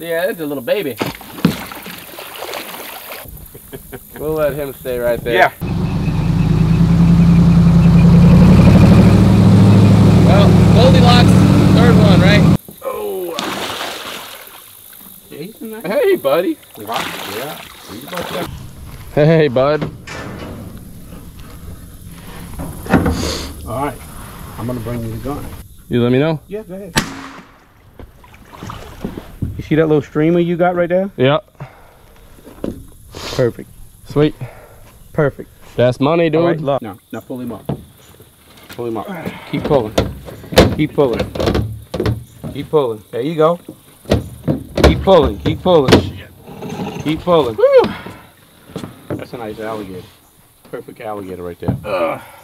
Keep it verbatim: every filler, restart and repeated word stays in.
Yeah, it's a little baby. We'll let him stay right there. Yeah. Well, Goldilocks, third one, right? Oh. Jason, Hey, buddy. Yeah. Hey, bud. All right. I'm gonna bring you the gun. You let me know? Yeah, go ahead. You see that little streamer you got right there? Yeah. Perfect. Sweet. Perfect. That's money, dude. All right, look. Now, now pull him up. Pull him up. Keep pulling. Keep pulling. Keep pulling. There you go. Keep pulling. Keep pulling. Keep pulling. Woo. That's a nice alligator. Perfect alligator right there. Ugh.